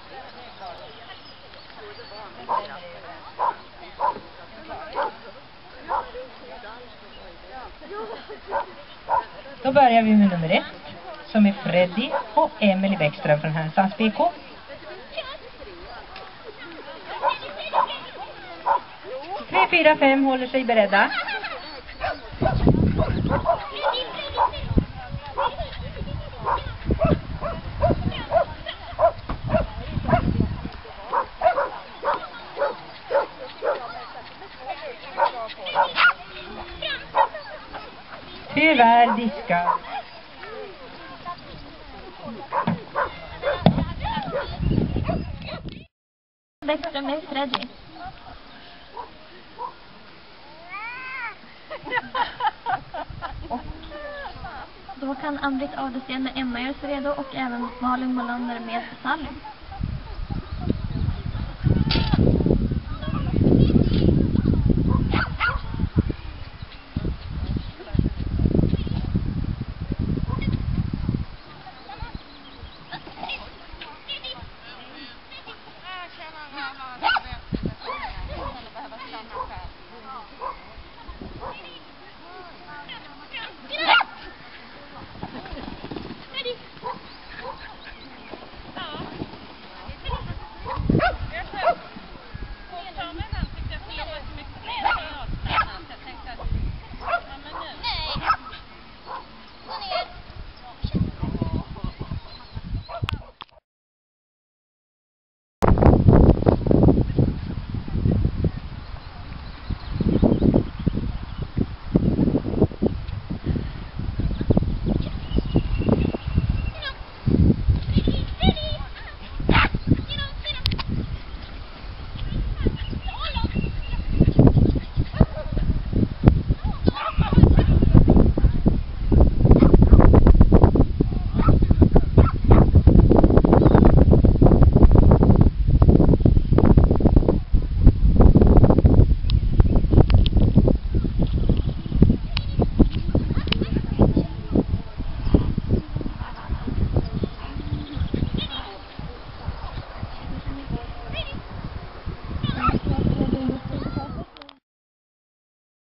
Då börjar vi med nummer 1, som är Freddy och Emily Bäckström från Härnösands BK. 3, 4, 5 håller sig beredda. Tyvärr diskar. Bäckström är Freddy. Och då kan Ann-Britt Adelsteen med Emma göra sig redo och även Malin Molander med Sally.